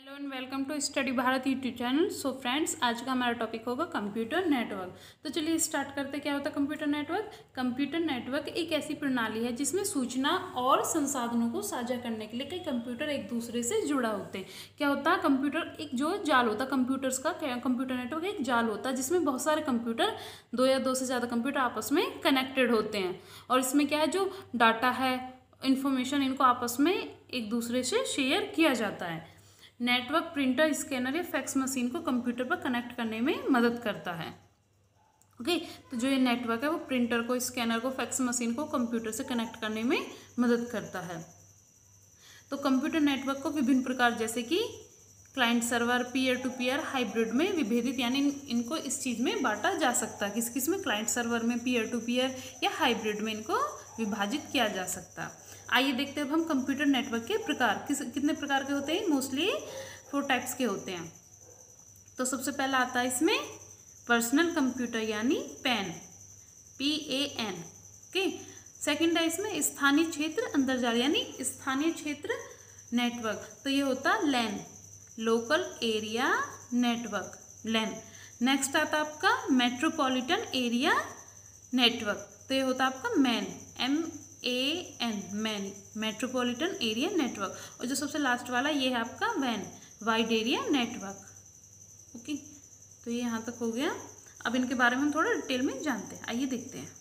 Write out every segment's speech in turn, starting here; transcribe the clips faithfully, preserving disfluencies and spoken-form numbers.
Hello and welcome to study Bharat YouTube channel. So friends, आज का हमारा टॉपिक होगा कंप्यूटर नेटवर्क। तो चलिए स्टार्ट करते हैं। क्या होता है कंप्यूटर नेटवर्क? कंप्यूटर नेटवर्क एक ऐसी प्रणाली है जिसमें सूचना और संसाधनों को साझा करने के लिए कई कंप्यूटर एक दूसरे से जुड़ा होते हैं। क्या होता है? कंप्यूटर एक जो जाल होता है कंप्यूटर्स का, कंप्यूटर नेटवर्क एक जाल होता है जिसमें बहुत सारे कंप्यूटर, दो या दो से ज़्यादा कंप्यूटर आपस में कनेक्टेड होते हैं। और इसमें क्या है, जो डाटा है, इंफॉर्मेशन, इनको आपस में एक दूसरे से शेयर किया जाता है। नेटवर्क प्रिंटर, स्कैनर या फैक्स मशीन को कंप्यूटर पर कनेक्ट करने में मदद करता है। ओके okay, तो जो ये नेटवर्क है वो प्रिंटर को, स्कैनर को, फैक्स मशीन को कंप्यूटर से कनेक्ट करने में मदद करता है। तो कंप्यूटर नेटवर्क को विभिन्न प्रकार जैसे कि client server, peer to peer, hybrid में विभेदित, यानी इन, इनको इस चीज़ में बांटा जा सकता है। किस किस में? क्लाइंट सर्वर में, पीयर टू पीयर या हाइब्रिड में इनको विभाजित किया जा सकता है। आइए देखते हैं अब हम कंप्यूटर नेटवर्क के प्रकार। किस कितने प्रकार के होते हैं? मोस्टली फोर टाइप्स के होते हैं। तो सबसे पहला आता है इसमें पर्सनल कंप्यूटर यानी PAN, P A N. Okay. Second है इसमें स्थानीय क्षेत्र अंतर्जाल यानी स्थानीय क्षेत्र नेटवर्क, तो ये होता है LAN, local area network, LAN. Next आता है आपका मेट्रोपॉलिटन एरिया नेटवर्क, तो ये होता है आपका MAN, M A N, MAN, metropolitan area network. और जो सबसे लास्ट वाला ये है आपका वैन, वाइड एरिया नेटवर्क। ओके, तो ये यहाँ तक हो गया। अब इनके बारे में हम थोड़ा डिटेल में जानते हैं। आइए देखते हैं।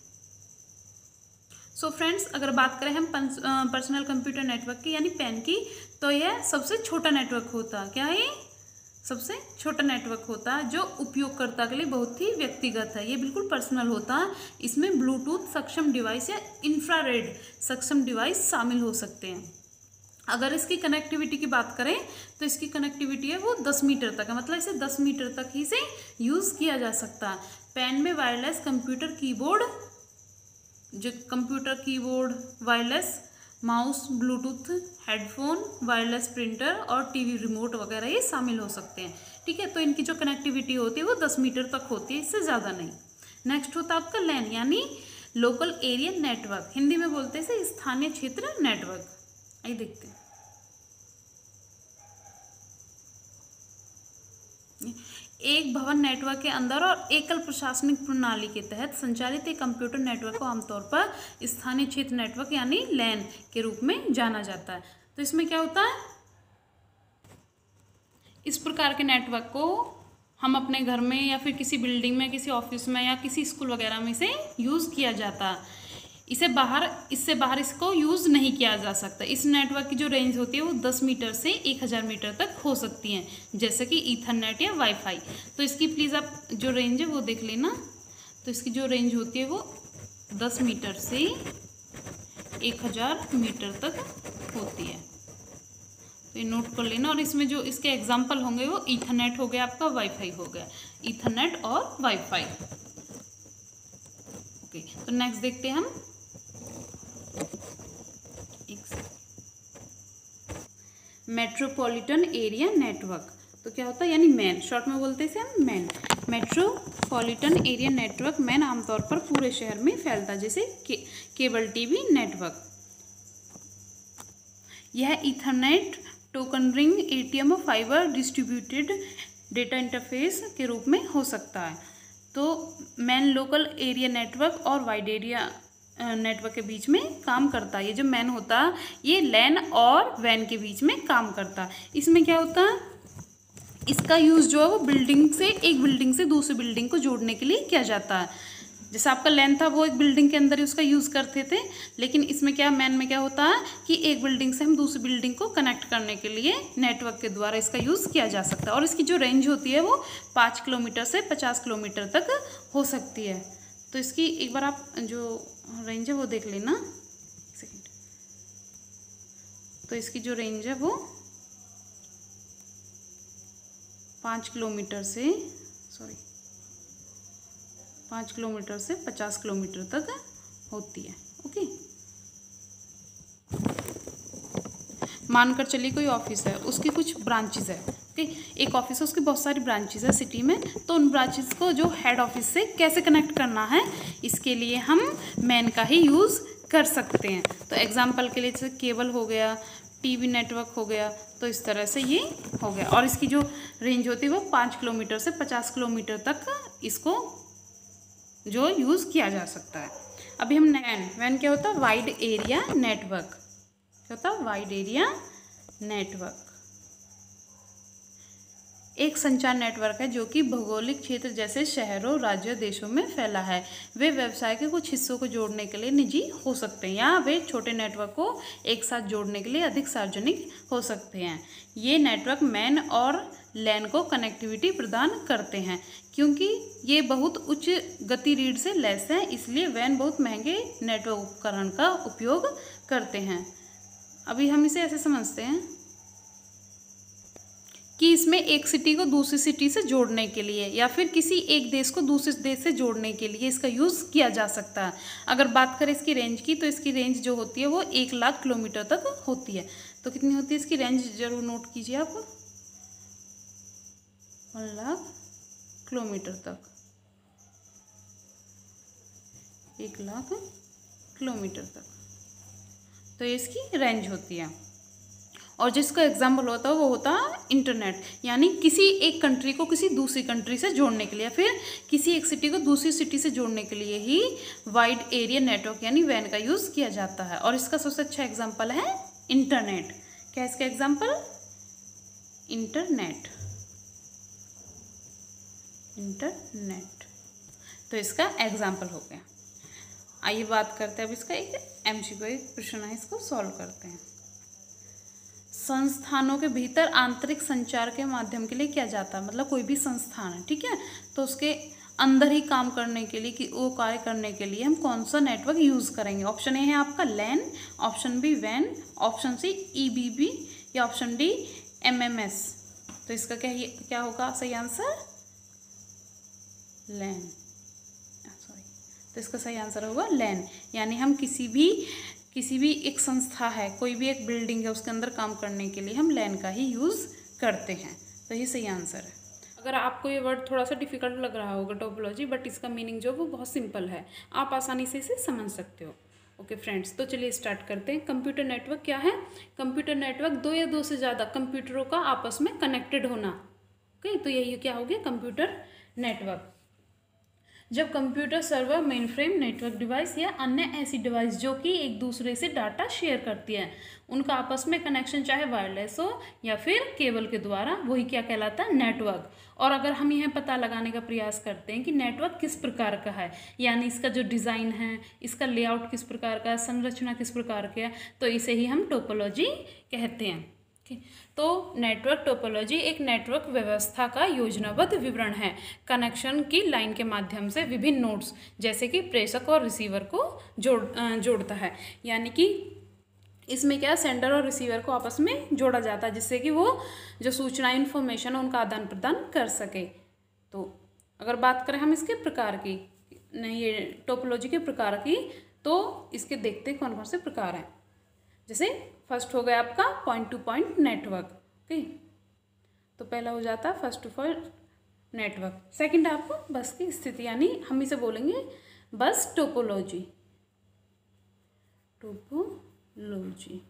सो so फ्रेंड्स, अगर बात करें हम पर्सनल कंप्यूटर नेटवर्क की यानी पैन की, तो यह सबसे छोटा नेटवर्क होता है। क्या है? सबसे छोटा नेटवर्क होता है जो उपयोगकर्ता के लिए बहुत ही व्यक्तिगत है। ये बिल्कुल पर्सनल होता है। इसमें ब्लूटूथ सक्षम डिवाइस या इंफ्रारेड सक्षम डिवाइस शामिल हो सकते हैं। अगर इसकी कनेक्टिविटी की बात करें तो इसकी कनेक्टिविटी है वो दस मीटर तक है, मतलब इसे दस मीटर तक ही से यूज़ किया जा सकता है। पैन में वायरलेस कंप्यूटर कीबोर्ड, जो computer keyboard, wireless mouse, Bluetooth headphone, wireless printer और टीवी रिमोट वगैरह ये शामिल हो सकते हैं। ठीक है, तो इनकी जो कनेक्टिविटी होती है वो दस मीटर तक होती है, इससे ज़्यादा नहीं। नेक्स्ट होता है आपका लैन यानी लोकल एरिया नेटवर्क, हिंदी में बोलते हैं इसे स्थानीय क्षेत्र नेटवर्क। आइए देखते हैं। एक भवन नेटवर्क के अंदर और एकल प्रशासनिक प्रणाली के तहत संचालित एक कंप्यूटर नेटवर्क को आमतौर पर स्थानीय क्षेत्र नेटवर्क यानी लैन के रूप में जाना जाता है। तो इसमें क्या होता है? इस प्रकार के नेटवर्क को हम अपने घर में या फिर किसी बिल्डिंग में, किसी ऑफिस में या किसी स्कूल वगैरह में से यूज़ किया जाता है। इसे बाहर इससे बाहर इसको यूज़ नहीं किया जा सकता। इस नेटवर्क की जो रेंज होती है वो दस मीटर से एक हज़ार मीटर तक हो सकती हैं, जैसे कि ईथरनेट या वाईफाई। तो इसकी प्लीज़ आप जो रेंज है वो देख लेना। तो इसकी जो रेंज होती है वो दस मीटर से एक हज़ार मीटर तक होती है, तो ये नोट कर लेना। और इसमें जो इसके एग्जाम्पल होंगे वो ईथरनेट हो गया, आपका वाईफाई हो गया, ईथरनेट और वाईफाई। ओके, तो नेक्स्ट देखते हैं हम। मेट्रोपॉलिटन एरिया नेटवर्क, तो क्या होता है? यानी मैन, शॉर्ट में बोलते हैं इसे हम MAN. Metropolitan area network MAN आमतौर पर पूरे शहर में फैलता है, जैसे के, केबल टीवी नेटवर्क। यह ईथरनेट, टोकन रिंग, एटीएम और फाइबर डिस्ट्रीब्यूटेड डेटा इंटरफेस के रूप में हो सकता है। तो मैन लोकल एरिया नेटवर्क और वाइड एरिया नेटवर्क के बीच में काम करता है। ये जो मैन होता है ये लैन और वैन के बीच में काम करता है। इसमें क्या होता है? इसका यूज़ जो है वो बिल्डिंग से, एक बिल्डिंग से दूसरी बिल्डिंग को जोड़ने के लिए किया जाता है। जैसे आपका लैन था वो एक बिल्डिंग के अंदर ही उसका यूज़ करते थे, लेकिन इसमें क्या, मैन में क्या होता है कि एक बिल्डिंग से हम दूसरी बिल्डिंग को कनेक्ट करने के लिए नेटवर्क के द्वारा इसका यूज़ किया जा सकता है। और इसकी जो रेंज होती है वो पाँच किलोमीटर से पचास किलोमीटर तक हो सकती है। तो इसकी एक बार आप जो रेंज है वो देख लेना। सेकेंड, तो इसकी जो रेंज है वो पाँच किलोमीटर से सॉरी पाँच किलोमीटर से पचास किलोमीटर तक होती है। ओके, मानकर चलिए कोई ऑफिस है, उसकी कुछ ब्रांचेस है। ओके, एक ऑफिस है, उसकी बहुत सारी ब्रांचेस है सिटी में। तो उन ब्रांचेस को जो हेड ऑफिस से कैसे कनेक्ट करना है, इसके लिए हम मैन का ही यूज़ कर सकते हैं। तो एग्जांपल के लिए जैसे केबल हो गया, टीवी नेटवर्क हो गया। तो इस तरह से ये हो गया, और इसकी जो रेंज होती है वो पाँच किलोमीटर से पचास किलोमीटर तक इसको जो यूज़ किया जा सकता है। अभी हम वैन वैन क्या होता है? Wide area network. क्या होता है? वाइड एरिया नेटवर्क एक संचार नेटवर्क है जो कि भौगोलिक क्षेत्र जैसे शहरों, राज्यों, देशों में फैला है। वे व्यवसाय के कुछ हिस्सों को जोड़ने के लिए निजी हो सकते हैं, या वे छोटे नेटवर्क को एक साथ जोड़ने के लिए अधिक सार्वजनिक हो सकते हैं। ये नेटवर्क मैन और लैन को कनेक्टिविटी प्रदान करते हैं। क्योंकि ये बहुत उच्च गति रीड से लैस हैं, इसलिए वैन बहुत महंगे नेटवर्क उपकरण का उपयोग करते हैं। अभी हम इसे ऐसे समझते हैं कि इसमें एक सिटी को दूसरी सिटी से जोड़ने के लिए या फिर किसी एक देश को दूसरे देश से जोड़ने के लिए इसका यूज़ किया जा सकता है। अगर बात करें इसकी रेंज की, तो इसकी रेंज जो होती है वो एक लाख किलोमीटर तक होती है। तो कितनी होती है इसकी रेंज? जरूर नोट कीजिए आप, वन लाख किलोमीटर तक, एक लाख किलोमीटर तक, तो ये इसकी रेंज होती है। और जिसका एग्जाम्पल होता है वो होता है इंटरनेट, यानी किसी एक कंट्री को किसी दूसरी कंट्री से जोड़ने के लिए या फिर किसी एक सिटी को दूसरी सिटी से जोड़ने के लिए ही वाइड एरिया नेटवर्क यानी वैन का यूज़ किया जाता है। और इसका सबसे अच्छा एग्जाम्पल है इंटरनेट। क्या है इसका एग्जाम्पल? इंटरनेट। इंटरनेट तो इसका एग्जाम्पल हो गया। आइए बात करते हैं अब इसका एक एमसीक्यू एक प्रश्न है, इसको सॉल्व करते हैं। संस्थानों के भीतर आंतरिक संचार के माध्यम के लिए क्या जाता है? मतलब कोई भी संस्थान है, ठीक है, तो उसके अंदर ही काम करने के लिए, कि वो कार्य करने के लिए हम कौन सा नेटवर्क यूज़ करेंगे? ऑप्शन ए है आपका लैन, ऑप्शन बी वैन, ऑप्शन सी ईबीबी, या ऑप्शन डी एमएमएस। तो इसका क्या क्या होगा सही आंसर? लैन। सॉरी, तो इसका सही आंसर होगा लैन। यानी हम किसी भी किसी भी एक संस्था है, कोई भी एक बिल्डिंग है, उसके अंदर काम करने के लिए हम लैन का ही यूज़ करते हैं। तो ये सही आंसर है। अगर आपको ये वर्ड थोड़ा सा डिफिकल्ट लग रहा होगा टोपोलॉजी, बट इसका मीनिंग जो वो बहुत सिंपल है, आप आसानी से इसे समझ सकते हो। ओके फ्रेंड्स, तो चलिए स्टार्ट करते हैं। कंप्यूटर नेटवर्क क्या है? कंप्यूटर नेटवर्क दो या दो से ज़्यादा कंप्यूटरों का आपस में कनेक्टेड होना। ओके, तो यही क्या हो गया? Computer network. जब computer server, mainframe, network device या अन्य ऐसी डिवाइस जो कि एक दूसरे से डाटा शेयर करती है, उनका आपस में कनेक्शन चाहे वायरलेस हो या फिर केबल के द्वारा, वही क्या कहलाता है? नेटवर्क। और अगर हम यह पता लगाने का प्रयास करते हैं कि नेटवर्क किस प्रकार का है, यानी इसका जो डिज़ाइन है, इसका लेआउट किस प्रकार का है, संरचना किस प्रकार की है, तो इसे ही हम टोपोलॉजी कहते हैं। तो नेटवर्क टोपोलॉजी एक नेटवर्क व्यवस्था का योजनाबद्ध विवरण है। कनेक्शन की लाइन के माध्यम से विभिन्न नोड्स जैसे कि प्रेषक और रिसीवर को जोड़ जोड़ता है। यानी कि इसमें क्या, सेंडर और रिसीवर को आपस में जोड़ा जाता है, जिससे कि वो जो सूचना इन्फॉर्मेशन है उनका आदान प्रदान कर सके। तो अगर बात करें हम इसके प्रकार की, नहीं ये टोपोलॉजी के प्रकार की, तो इसके देखते कौन कौन से प्रकार हैं। जैसे फर्स्ट हो गया आपका point to point network. Okay, तो पहला हो जाता है first to point network. Second है आपको बस की स्थिति, यानी हम इसे बोलेंगे बस टोपोलॉजी। टोपोलॉजी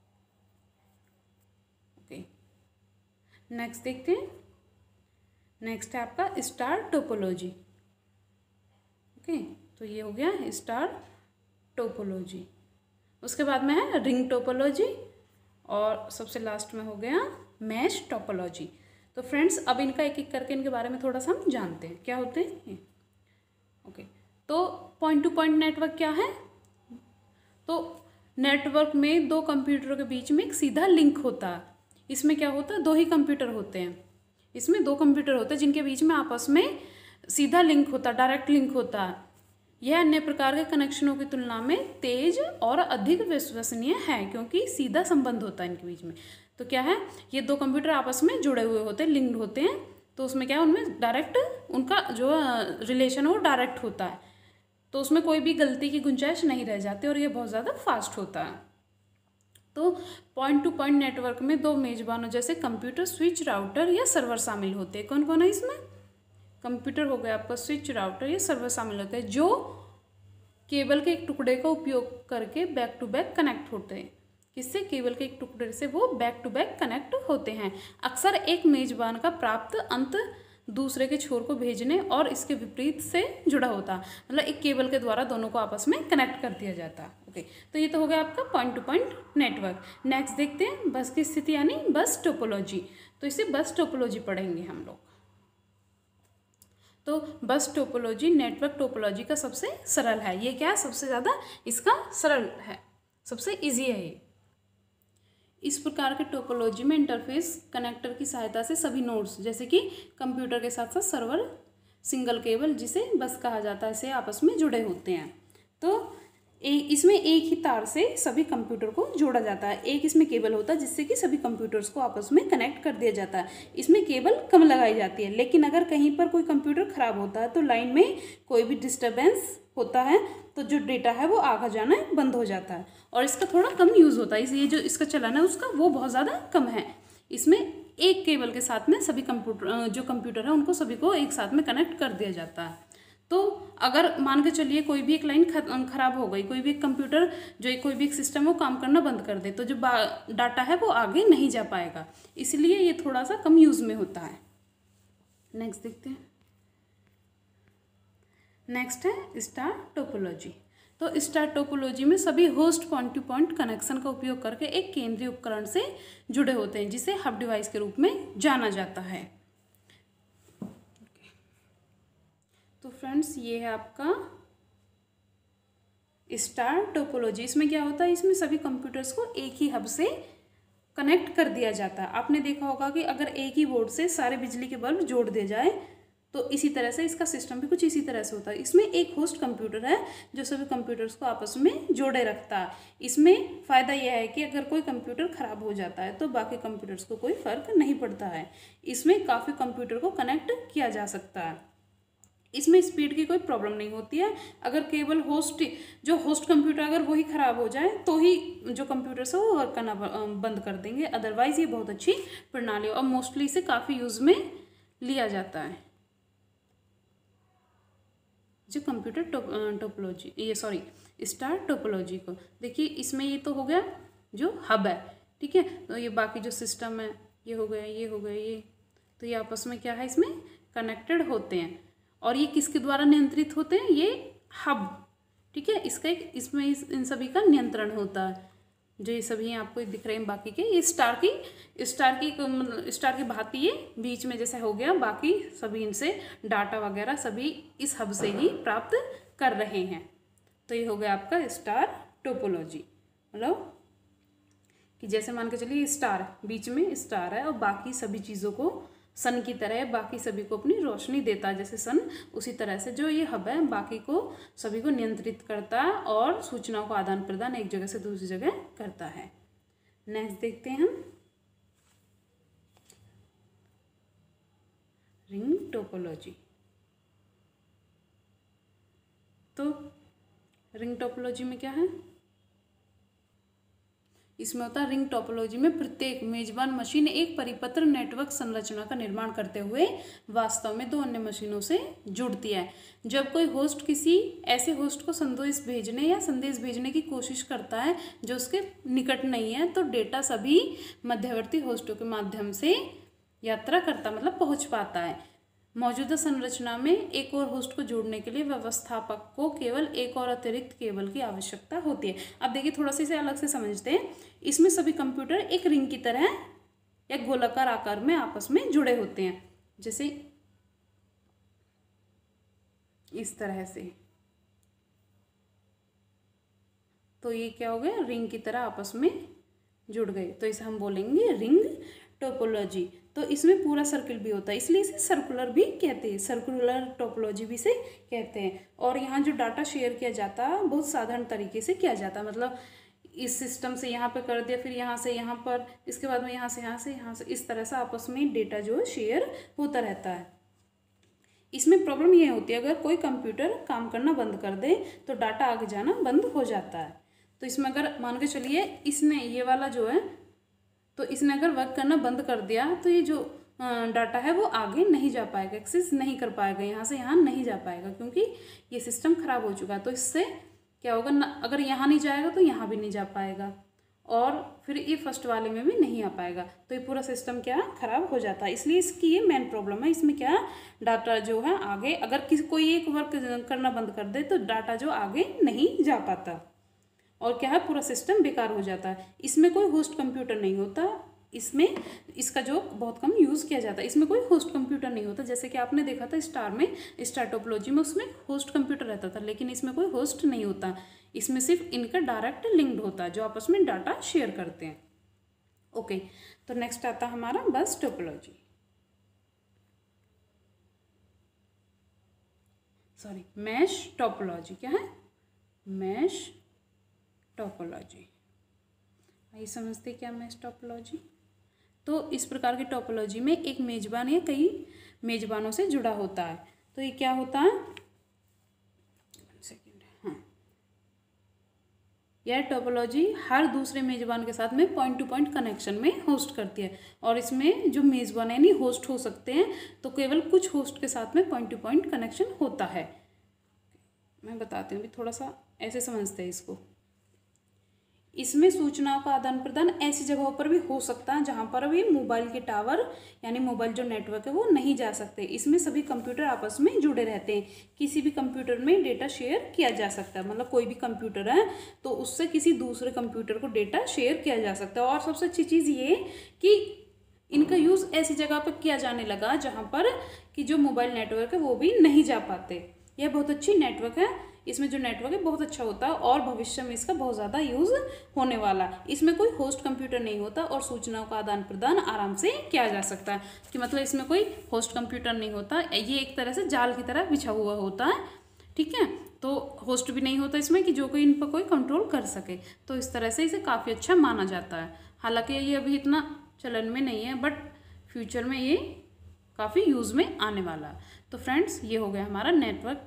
ओके, नेक्स्ट देखते हैं। नेक्स्ट है आपका स्टार टोपोलॉजी। ओके, तो ये हो गया स्टार टोपोलॉजी। उसके बाद में है रिंग टोपोलॉजी, और सबसे लास्ट में हो गया मैश टोपोलॉजी। तो फ्रेंड्स, अब इनका एक एक करके इनके बारे में थोड़ा सा हम जानते हैं क्या होते हैं। ओके, तो पॉइंट टू पॉइंट नेटवर्क क्या है? तो नेटवर्क में दो कंप्यूटरों के बीच में एक सीधा लिंक होता है। इसमें क्या होता है? दो ही कंप्यूटर होते हैं। इसमें दो कंप्यूटर होते हैं जिनके बीच में आपस में सीधा लिंक होता है, डायरेक्ट लिंक होता है। यह अन्य प्रकार के कनेक्शनों की तुलना में तेज और अधिक विश्वसनीय है, क्योंकि सीधा संबंध होता है इनके बीच में। तो क्या है, ये दो कंप्यूटर आपस में जुड़े हुए होते हैं, लिंक्ड होते हैं। तो उसमें क्या है, उनमें डायरेक्ट उनका जो रिलेशन है वो डायरेक्ट होता है, तो उसमें कोई भी गलती की गुंजाइश नहीं रह जाती, और ये बहुत ज़्यादा फास्ट होता है। तो पॉइंट टू पॉइंट नेटवर्क में दो मेजबानों जैसे कंप्यूटर, स्विच, राउटर या सर्वर शामिल होते हैं। कौन कौन है इसमें? कंप्यूटर हो गया आपका, स्विच, राउटर या सर्वर शामिल होते हैं, जो केबल के एक टुकड़े का उपयोग करके बैक टू बैक कनेक्ट होते हैं। किससे, केबल के एक टुकड़े से वो बैक टू बैक कनेक्ट होते हैं। अक्सर एक मेजबान का प्राप्त अंत दूसरे के छोर को भेजने और इसके विपरीत से जुड़ा होता, मतलब एक केबल के द्वारा दोनों को आपस में कनेक्ट कर दिया जाता। ओके, तो ये तो हो गया आपका point to point network. Next देखते हैं बस की स्थिति यानी बस टोपोलॉजी। तो इसे बस टोपोलॉजी पढ़ेंगे हम लोग। तो बस टोपोलॉजी नेटवर्क टोपोलॉजी का सबसे सरल है। ये क्या है, सबसे ज़्यादा इसका सरल है, सबसे इजी है ये। इस प्रकार के टोपोलॉजी में इंटरफेस कनेक्टर की सहायता से सभी नोड्स जैसे कि कंप्यूटर के साथ साथ सर्वर, सिंगल केबल जिसे बस कहा जाता है, से आपस में जुड़े होते हैं। तो ए, इसमें एक ही तार से सभी कंप्यूटर को जोड़ा जाता है। एक इसमें केबल होता है जिससे कि सभी कंप्यूटर्स को आपस में कनेक्ट कर दिया जाता है। इसमें केबल कम लगाई जाती है, लेकिन अगर कहीं पर कोई कंप्यूटर खराब होता है तो लाइन में कोई भी डिस्टर्बेंस होता है तो जो डेटा है वो आगे जाना बंद हो जाता है और इसका थोड़ा कम यूज़ होता है। इसलिए जो इसका चलन है उसका वो बहुत ज़्यादा कम है। इसमें एक केबल के साथ में सभी कंप्यूटर जो कंप्यूटर है उनको सभी को एक साथ में कनेक्ट कर दिया जाता है। तो अगर मान के चलिए कोई भी एक लाइन खराब हो गई, कोई भी एक कंप्यूटर जो एक कोई भी एक सिस्टम वो काम करना बंद कर दे, तो जो डाटा है वो आगे नहीं जा पाएगा। इसलिए ये थोड़ा सा कम यूज़ में होता है। नेक्स्ट देखते हैं। नेक्स्ट है स्टार टोपोलॉजी। तो स्टार टोपोलॉजी में सभी host point to point connection का उपयोग करके एक केंद्रीय उपकरण से जुड़े होते हैं जिसे हब डिवाइस के रूप में जाना जाता है। तो फ्रेंड्स ये है आपका स्टार टोपोलॉजी। इसमें क्या होता है, इसमें सभी कंप्यूटर्स को एक ही हब से कनेक्ट कर दिया जाता है। आपने देखा होगा कि अगर एक ही बोर्ड से सारे बिजली के बल्ब जोड़ दिए जाए तो इसी तरह से इसका सिस्टम भी कुछ इसी तरह से होता है। इसमें एक होस्ट कंप्यूटर है जो सभी कंप्यूटर्स को आपस में जोड़े रखता है। इसमें फ़ायदा यह है कि अगर कोई कंप्यूटर ख़राब हो जाता है तो बाकी कंप्यूटर्स को कोई फ़र्क नहीं पड़ता है। इसमें काफ़ी कंप्यूटर को कनेक्ट किया जा सकता है। इसमें स्पीड की कोई प्रॉब्लम नहीं होती है। अगर केवल होस्ट जो होस्ट कंप्यूटर अगर वही ख़राब हो जाए तो ही जो कंप्यूटर्स है वो वर्क करना बंद कर देंगे। अदरवाइज़ ये बहुत अच्छी प्रणाली है और मोस्टली इसे काफ़ी यूज़ में लिया जाता है। जो कंप्यूटर टोप टोपोलॉजी ये सॉरी स्टार टोपोलॉजी को देखिए, इसमें ये तो हो गया जो हब है, ठीक है। तो ये बाकी जो सिस्टम है ये हो गया, ये हो गया, ये तो ये आपस में क्या है, इसमें कनेक्टेड होते हैं और ये किसके द्वारा नियंत्रित होते हैं, ये हब, ठीक है। इसका एक इसमें इस, इन सभी का नियंत्रण होता है। जो ये सभी आपको दिख रहे हैं बाकी के, ये स्टार की स्टार की मतलब स्टार की भांति ये बीच में जैसे हो गया, बाकी सभी इनसे डाटा वगैरह सभी इस हब से ही प्राप्त कर रहे हैं। तो ये हो गया आपका स्टार टोपोलॉजी, मतलब कि जैसे मान के चलिए स्टार बीच में स्टार है और बाकी सभी चीज़ों को सन की तरह बाकी सभी को अपनी रोशनी देता है जैसे सन, उसी तरह से जो ये हब है बाकी को सभी को नियंत्रित करता है और सूचनाओं का आदान प्रदान एक जगह से दूसरी जगह करता है। नेक्स्ट देखते हैं हम रिंग टोपोलॉजी। तो रिंग टोपोलॉजी में क्या है, इसमें होता है रिंग टोपोलॉजी में प्रत्येक मेजबान मशीन एक परिपत्र नेटवर्क संरचना का निर्माण करते हुए वास्तव में दो अन्य मशीनों से जुड़ती है। जब कोई होस्ट किसी ऐसे होस्ट को संदेश भेजने या संदेश भेजने की कोशिश करता है जो उसके निकट नहीं है तो डेटा सभी मध्यवर्ती होस्टों के माध्यम से यात्रा करता मतलब पहुंच पाता है। मौजूदा संरचना में एक और होस्ट को जोड़ने के लिए व्यवस्थापक को केवल एक और अतिरिक्त केबल की आवश्यकता होती है। अब देखिए थोड़ा सा इसे अलग से समझते हैं। इसमें सभी कंप्यूटर एक रिंग की तरह या गोलाकार आकार में आपस में जुड़े होते हैं, जैसे इस तरह से। तो ये क्या हो गया, रिंग की तरह आपस में जुड़ गए, तो इसे हम बोलेंगे रिंग टोपोलॉजी। तो इसमें पूरा सर्किल भी होता है, इसलिए इसे सर्कुलर भी कहते हैं, सर्कुलर टोपोलॉजी भी इसे कहते हैं। और यहाँ जो डाटा शेयर किया जाता है बहुत साधारण तरीके से किया जाता है, मतलब इस सिस्टम से यहाँ पे कर दिया, फिर यहाँ से यहाँ पर, इसके बाद में यहाँ से यहाँ से यहाँ से, इस तरह से आपस में डेटा जो है शेयर होता रहता है। इसमें प्रॉब्लम ये होती है अगर कोई कंप्यूटर काम करना बंद कर दे तो डाटा आगे जाना बंद हो जाता है। तो इसमें अगर मान के चलिए इसने ये वाला जो है तो इसने अगर वर्क करना बंद कर दिया तो ये जो डाटा है वो आगे नहीं जा पाएगा, एक्सेस नहीं कर पाएगा, यहाँ से यहाँ नहीं जा पाएगा क्योंकि ये सिस्टम ख़राब हो चुका है। तो इससे क्या होगा ना, अगर यहाँ नहीं जाएगा तो यहाँ भी नहीं जा पाएगा और फिर ये फर्स्ट वाले में भी नहीं आ पाएगा, तो ये पूरा सिस्टम क्या खराब हो जाता है। इसलिए इसकी ये मेन प्रॉब्लम है। इसमें क्या डाटा जो है आगे अगर किसी कोई एक वर्क करना बंद कर दे तो डाटा जो आगे नहीं जा पाता और क्या है पूरा सिस्टम बेकार हो जाता है। इसमें कोई होस्ट कंप्यूटर नहीं होता, इसमें इसका जो बहुत कम यूज़ किया जाता है। इसमें कोई होस्ट कंप्यूटर नहीं होता, जैसे कि आपने देखा था स्टार में, स्टार टोपोलॉजी में उसमें होस्ट कंप्यूटर रहता था, लेकिन इसमें कोई होस्ट नहीं होता। इसमें सिर्फ इनका डायरेक्ट लिंक्ड होता है जो आपस में डाटा शेयर करते हैं। ओके, तो नेक्स्ट आता है हमारा बस टोपोलॉजी, सॉरी मैश टोपोलॉजी। क्या है? Mesh topology. आइए समझते क्या मैश टोपोलॉजी। तो इस प्रकार की टोपोलॉजी में एक मेजबान या कई मेजबानों से जुड़ा होता है। तो ये क्या होता है? सेकेंड, हाँ, यह टोपोलॉजी हर दूसरे मेजबान के साथ में पॉइंट टू पॉइंट कनेक्शन में होस्ट करती है। और इसमें जो मेजबान है यानी होस्ट हो सकते हैं, तो केवल कुछ होस्ट के साथ में पॉइंट टू पॉइंट कनेक्शन होता है। मैं बताती हूँ, भी थोड़ा सा ऐसे समझते हैं इसको। इसमें सूचनाओं का आदान प्रदान ऐसी जगहों पर भी हो सकता है जहां पर भी मोबाइल के टावर यानी मोबाइल जो नेटवर्क है वो नहीं जा सकते। इसमें सभी कंप्यूटर आपस में जुड़े रहते हैं। किसी भी कंप्यूटर में डेटा शेयर किया जा सकता है, मतलब कोई भी कंप्यूटर है तो उससे किसी दूसरे कंप्यूटर को डेटा शेयर किया जा सकता है। और सबसे अच्छी चीज़ ये कि इनका यूज़ ऐसी जगह पर किया जाने लगा जहाँ पर कि जो मोबाइल नेटवर्क है वो भी नहीं जा पाते। यह बहुत अच्छी नेटवर्क है, इसमें जो नेटवर्क है बहुत अच्छा होता है और भविष्य में इसका बहुत ज़्यादा यूज़ होने वाला। इसमें कोई होस्ट कंप्यूटर नहीं होता और सूचनाओं का आदान प्रदान आराम से किया जा सकता है। कि मतलब इसमें कोई होस्ट कंप्यूटर नहीं होता, ये एक तरह से जाल की तरह बिछा हुआ होता है, ठीक है। तो होस्ट भी नहीं होता इसमें कि जो कोई इन पर कोई कंट्रोल कर सके। तो इस तरह से इसे काफ़ी अच्छा माना जाता है। हालांकि ये अभी इतना चलन में नहीं है, बट फ्यूचर में ये काफ़ी यूज़ में आने वाला है। तो फ्रेंड्स, ये हो गया हमारा network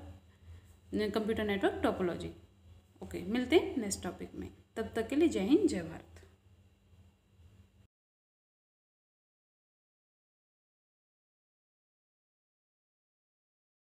computer network topology. Okay, मिलते हैं नेक्स्ट टॉपिक में। तब तक के लिए जय हिंद, जय भारत।